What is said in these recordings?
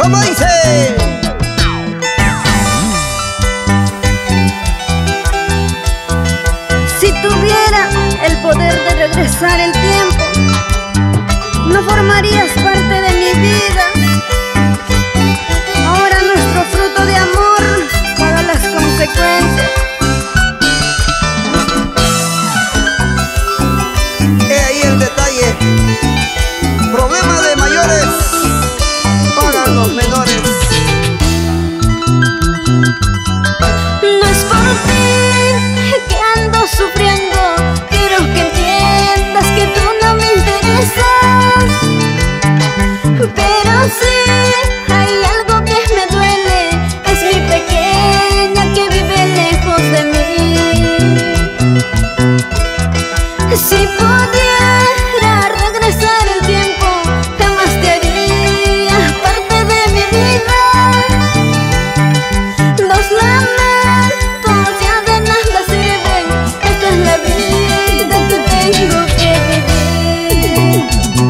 ¿Cómo dice? Si tuviera el poder de regresar el tiempo, no formarías parte de mi vida. Ahora nuestro fruto de amor paga las consecuencias. He ahí el detalle. Problema de mayores pagan los menores. No es por ti que ando sufriendo, quiero que entiendas que tú no me interesas. Pero sí hay algo que me duele, es mi pequeña que vive lejos de mí. Si pudiera regresar el tiempo, jamás te haría parte de mi vida. Los lamentos ya de nada sirven, esta es la vida que tengo que vivir.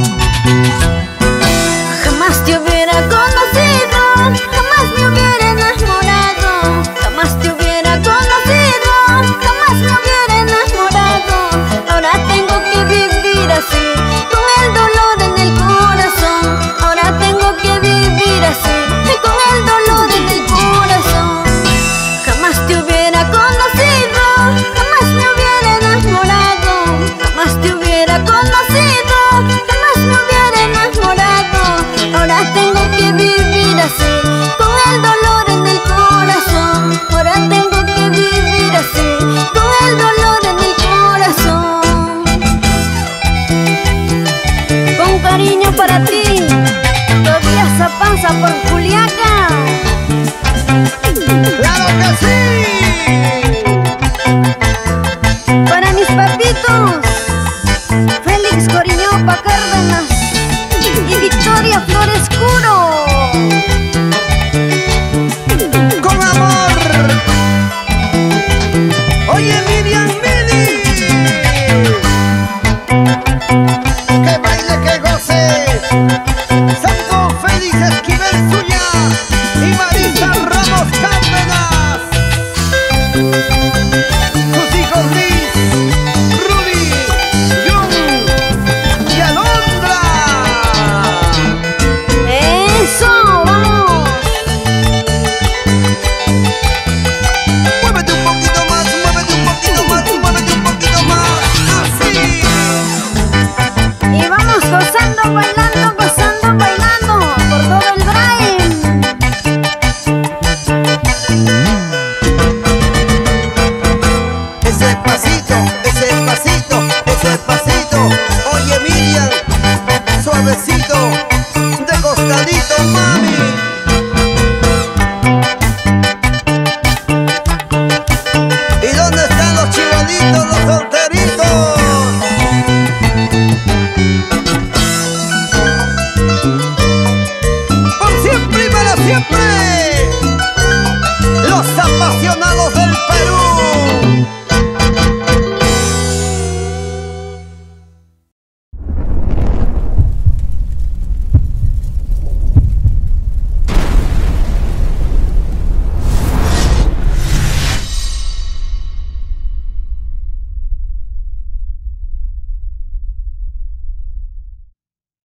Jamás te hubiera conocido, jamás me hubiera enamorado, jamás te hubiera conocido, jamás me hubiera enamorado. Ahora tengo que vivir así, con el dolor en el corazón. Ahora tengo que vivir así, con el dolor en el corazón. Jamás te hubiera conocido, jamás me hubiera enamorado, jamás te hubiera conocido, jamás me hubiera enamorado. Ahora tengo que vivir así, con el dolor en el corazón. Ahora tengo que vivir así, con el dolor en el corazón. Con cariño para ti, Tobias Apanza por